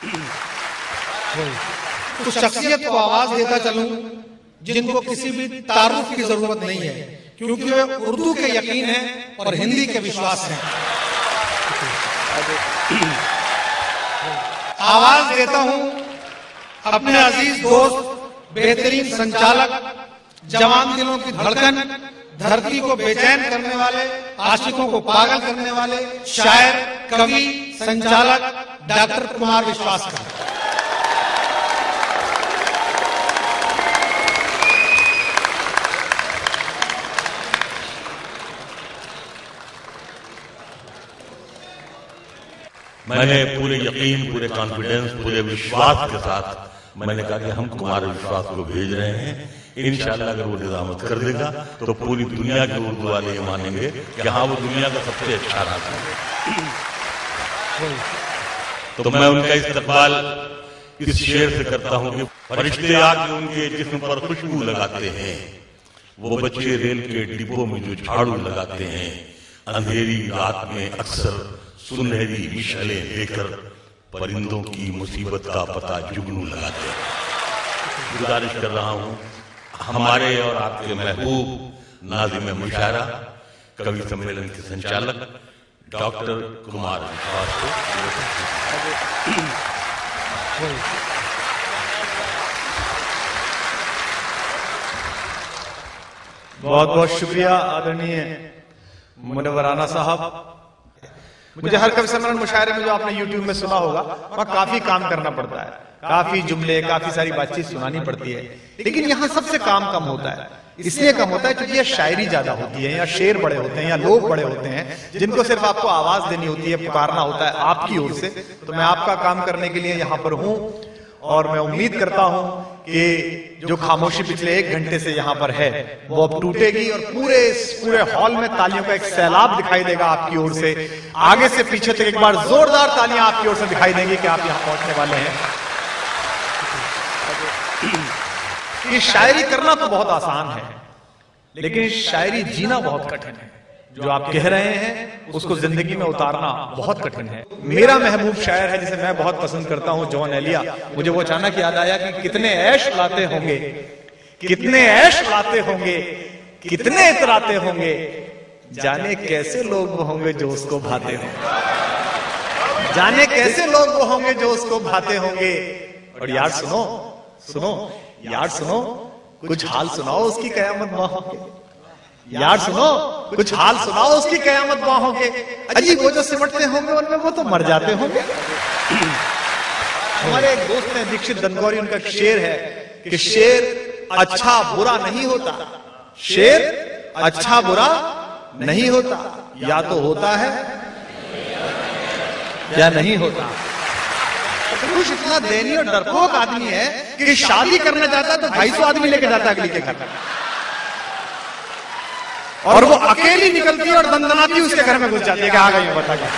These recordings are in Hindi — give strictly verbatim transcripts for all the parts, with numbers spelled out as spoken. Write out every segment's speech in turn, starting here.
उस शख्सियत को आवाज देता चलूं जिनको किसी भी तारुफ की जरूरत नहीं है, क्योंकि वे उर्दू के यकीन है और हिंदी के विश्वास हैं। आवाज देता हूं अपने अजीज दोस्त, बेहतरीन संचालक, जवान दिलों की धड़कन, धरती को बेचैन करने वाले, आशिकों को पागल करने वाले शायर, कवि, संचालक डॉक्टर कुमार विश्वास का। मैंने पूरे यकीन, पूरे कॉन्फिडेंस, पूरे विश्वास के साथ मैंने कहा कि हम कुमार विश्वास को भेज रहे हैं। इंशाल्लाह अगर वो निजामत कर देगा तो पूरी दुनिया के उर्दू वाले ये मानेंगे कि हाँ वो दुनिया का सबसे अच्छा राजा है। तो मैं उनका इस्तकबाल इस शेर से करता हूँ कि फरिश्ते आके उनके जिस्म पर खुशबू लगाते हैं, वो बच्चे रेल के डिब्बों में जो झाड़ू लगाते हैं, अंधेरी रात में अक्सर सुनहरी मिशलें लेकर परिंदों की मुसीबत का पता जुगनू लगाते हैं। गुजारिश कर रहा हूं हमारे और आपके महबूब नाज़िम मुशायरा, कवि सम्मेलन के संचालक डॉक्टर कुमार विश्वास को। बहुत बहुत शुक्रिया आदरणीय मुनव्वराना साहब। मुझे हर कवि सम्मेलन मुशायरे में जो आपने यूट्यूब में सुना होगा, वहां काफी काम करना पड़ता है, काफी जुमले, काफी सारी बातचीत सुनानी पड़ती है, लेकिन यहाँ सबसे काम कम होता है। इसलिए कम होता है क्योंकि यह शायरी ज्यादा होती है, या शेर बड़े होते हैं, या लोग बड़े होते हैं जिनको सिर्फ आपको आवाज देनी होती है, पुकारना होता है आपकी ओर से। तो मैं आपका काम करने के लिए यहाँ पर हूँ और मैं उम्मीद करता हूं कि जो खामोशी पिछले एक घंटे से यहां पर है वो अब टूटेगी और पूरे पूरे हॉल में तालियों का एक सैलाब दिखाई देगा आपकी ओर से। आगे से पीछे तक एक बार जोरदार तालियां आपकी ओर से दिखाई देंगी कि आप यहां पहुंचने वाले हैं। ये शायरी करना तो बहुत आसान है, लेकिन शायरी जीना बहुत कठिन है। जो आप कह रहे हैं उसको जिंदगी में उतारना बहुत कठिन है। मेरा महबूब शायर है जिसे मैं बहुत पसंद करता हूं, जॉन एलिया। मुझे वो अचानक याद आया कि कितने ऐश लाते होंगे, कितने ऐश लाते होंगे, कितने इतराते होंगे, जाने कैसे लोग वो होंगे जो उसको भाते होंगे, जाने कैसे लोग वो होंगे जो उसको भाते होंगे। और यार सुनो सुनो यार सुनो, कुछ हाल सुनाओ उसकी कयामत बाहों के, यार सुनो कुछ हाल सुनाओ उसकी कयामत बाहों के। अजी वो जो सिमटते होंगे उनमें वो तो मर जाते होंगे। हमारे एक दोस्त हैं दीक्षित दनगौरी, उनका एक शेर है कि शेर अच्छा बुरा नहीं होता, शेर अच्छा बुरा नहीं होता, या तो होता है या नहीं होता। कुछ इतना दयनीय और डरपोक आदमी है कि शादी करना चाहता है तो ढाई सौ आदमी लेके जाता है अगली के घर, और वो अकेली निकलती है और दंदनाती उसके घर में घुस जाती है कि आ गई बता क्या।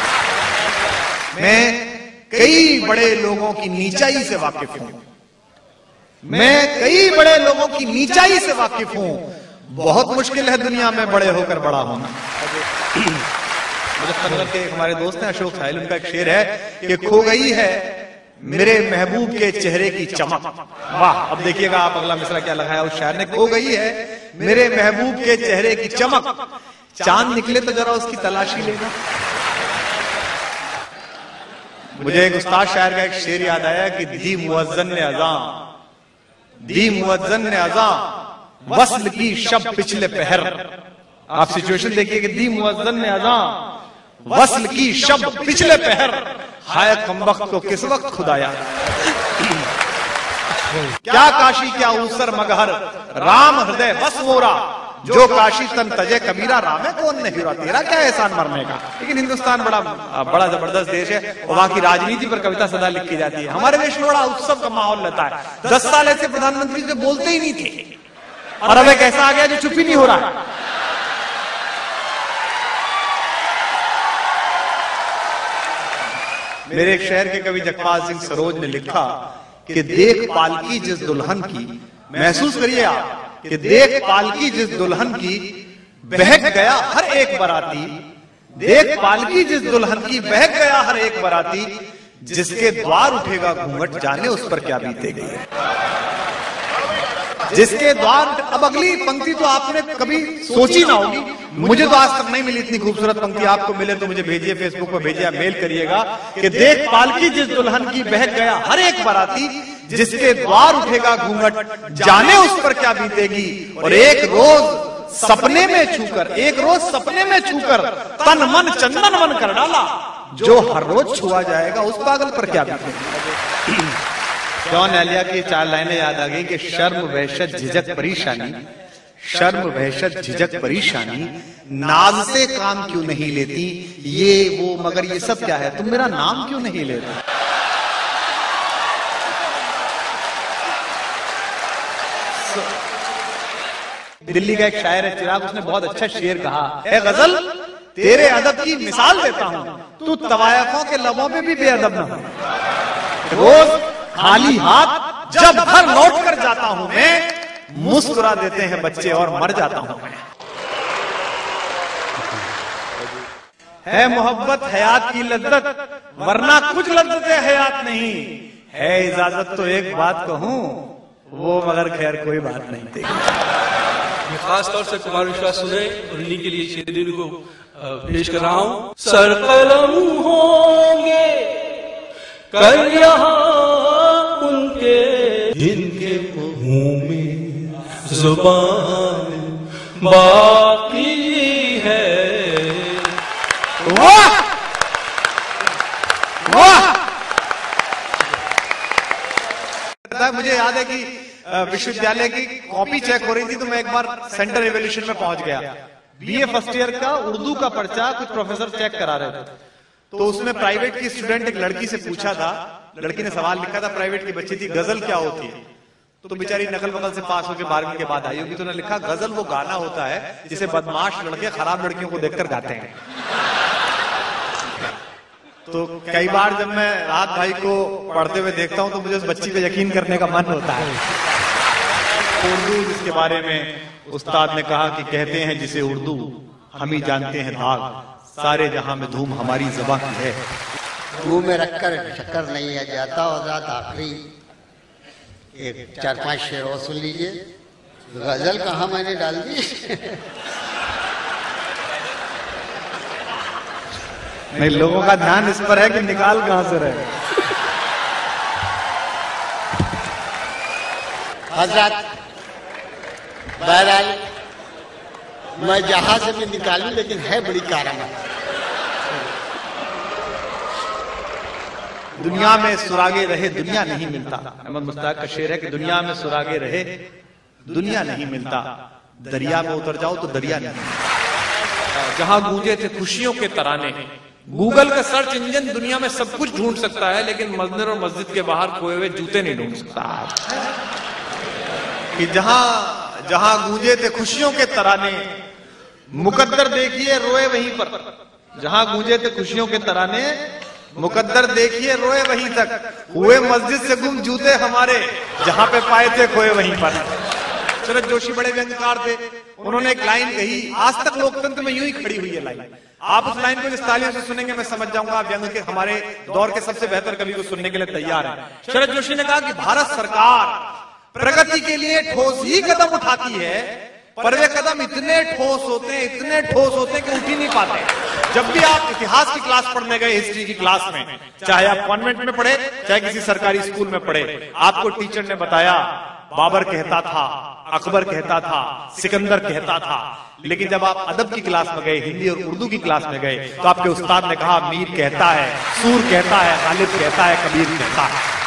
मैं कई बड़े लोगों की नीचाई से वाकिफ हूं, मैं कई बड़े लोगों की नीचाई से वाकिफ हूं। बहुत मुश्किल है दुनिया में बड़े होकर बड़ा होना। मुजफ्फरनगर के हमारे दोस्त हैं अशोक साहिल, उनका एक शेर है कि खो गई है मेरे महबूब के चेहरे की चमक। वाह, अब देखिएगा आप अगला मिसरा क्या लगाया उस शायर ने। खो गई है मेरे महबूब के चेहरे की चमक, चांद निकले तो जरा उसकी तलाशी लेना। मुझे एक उस्ताद शायर का एक शेर याद आया कि दी मुअज्जन ने अज़ां, दी मुअज्जन ने अज़ां, वस्ल की शब पिछले पहर। आप सिचुएशन देखिए कि दी मुअज्जन ने अज़ां, वस्ल की शब पिछले पहर, हाय कमबख्त को किस वक्त खुदाया। क्या काशी क्या ऊसर मगहर, राम हृदय बस मोरा, जो काशी तन तजे कबीरा, रामे कौन नहीं हुआ, तेरा क्या एहसान मरने का। लेकिन हिंदुस्तान बड़ा बड़ा जबरदस्त देश है और वहां की राजनीति पर कविता सदा लिखी जाती है। हमारे देश में बड़ा उत्सव का माहौल रहता है। दस साल ऐसे प्रधानमंत्री से बोलते ही नहीं थे और अब एक ऐसा आ गया जो चुप ही नहीं हो रहा है। मेरे एक शहर के कवि जगपाल सिंह सरोज ने लिखा कि देख पालकी जिस दुल्हन की, महसूस करिए आप कि देख पालकी जिस दुल्हन की, बहक गया हर एक बराती, देख पालकी जिस दुल्हन की, बहक गया हर एक बराती, जिसके द्वार उठेगा घूंघट जाने उस पर क्या बीतेगी। जिसके द्वार, अब अगली पंक्ति तो आपने कभी सोची ना होगी, मुझे तो आज तक नहीं मिली इतनी खूबसूरत पंक्ति। आपको मिले तो मुझे भेजिए, फेसबुक पर भेजिए, मेल करिएगा कि देख पालकी जिस दुल्हन की बहक गया हर एक बाराती, जिसके द्वार उठेगा घूंघट जाने उस पर क्या बीतेगी। और एक रोज सपने में छूकर, एक रोज सपने में छूकर तन मन चंदन मन कर डाला, जो हर रोज छुआ जाएगा उस पागल पर क्या बीतेगी। जॉन एलिया की चार लाइनें याद आ गई कि शर्म वहशत झिझक परेशानी, शर्म वहशत झिझक परेशानी, नाज से काम क्यों नहीं लेती, ये वो मगर ये सब क्या है, तुम मेरा नाम क्यों नहीं लेते। दिल्ली का एक शायर है चिराग, उसने बहुत अच्छा शेर कहा है, गजल तेरे अदब की मिसाल देता हूं, तू तवायफों के लबों पे भी बेअदब ना हो। रोज खाली हाथ जब घर लौट कर जाता हूं मैं, मुस्कुरा देते हैं बच्चे और मर जाता हूं मैं। है मोहब्बत हयात की लज्जत, वरना कुछ लज्जत हयात नहीं है। इजाजत तो एक बात कहूं, वो मगर खैर कोई बात नहीं थी। खास तौर से कुमार विश्वास सुने और उन्हीं के लिए शेर को पेश कर रहा हूं। सरकलम होंगे कल यहाँ उनके, जिनके मुंह में जुबान बाकी है। वाह वाह। मुझे याद है कि विश्वविद्यालय की कॉपी चेक हो रही थी तो मैं एक बार सेंटर एवोल्यूशन में पहुंच गया। बीए फर्स्ट ईयर का उर्दू का पर्चा कुछ प्रोफेसर चेक करा रहे थे, तो उसमें प्राइवेट की स्टूडेंट एक लड़की से पूछा था, लड़की ने सवाल लिखा था, प्राइवेट की बच्ची थी, गजल क्या होती है। तो बेचारी नकल वकल से पास होकर बारहवीं के बाद आई होगी, तो उन्होंने लिखा गजल वो गाना होता है जिसे बदमाश लड़के खराब लड़कियों को देखकर गाते हैं। तो कई बार जब मैं राहत भाई को पढ़ते हुए देखता हूं तो मुझे उस बच्ची पे यकीन करने का मन होता है। उर्दू जिसके बारे में उस्ताद ने कहा कि कहते हैं जिसे उर्दू हम ही जानते हैं दाग, सारे जहां में धूम हमारी ज़बां की है। मुंह में रखकर शक्कर नहीं है जाता, और रात आखिरी एक चार पांच शेर और सुन लीजिए। गजल कहाँ मैंने डाल दी। नहीं, लोगों का ध्यान इस पर है कि निकाल कहां से रहे। हजरत बहरहाल मैं जहां से भी निकालूं, लेकिन है बड़ी कारामत। दुनिया में सुरागे रहे दुनिया नहीं मिलता। अहमद मुश्ताक का शेर है कि दुनिया में सुरागे रहे दुनिया नहीं मिलता, दरिया में उतर जाओ तो दरिया नहीं। जहां गूंजे थे खुशियों के तराने, गूगल का सर्च इंजन दुनिया में सब कुछ ढूंढ सकता है, लेकिन मंदिर और मस्जिद के बाहर खोए हुए जूते नहीं ढूंढ सकता। कि जहां जहां गूंजे थे खुशियों के तराने, मुकद्दर देखिए रोए वहीं पर। जहां गूंजे थे खुशियों के तराने, मुकद्दर देखिए रोए वहीं तक, हुए मस्जिद से गुम जूते हमारे, जहां पे पाए थे खोए वहीं पर। शरद जोशी बड़े व्यंग्यकार थे, उन्होंने एक लाइन कही, आज तक लोकतंत्र में यूं ही खड़ी हुई है लाइन। आप उस लाइन को जिस तालियों से सुनेंगे मैं समझ जाऊंगा आप व्यंग्य के हमारे दौर के सबसे बेहतर कवि को सुनने के लिए तैयार है। शरद जोशी ने कहा कि भारत सरकार प्रगति के लिए ठोस ही कदम उठाती है, पर वे कदम इतने ठोस होते हैं, इतने ठोस होते हैं कि उठ ही नहीं पाते। जब भी आप इतिहास की क्लास पढ़ने गए, हिस्ट्री की क्लास में, चाहे आप कॉन्वेंट में पढ़े चाहे किसी सरकारी स्कूल में पढ़े, आपको टीचर ने बताया बाबर कहता था, अकबर कहता था, सिकंदर कहता था, लेकिन जब आप अदब की क्लास में गए, हिंदी और उर्दू की क्लास में गए, तो आपके उस्ताद ने कहा मीर कहता है, सूर कहता है, गालिब कहता है, कबीर कहता है।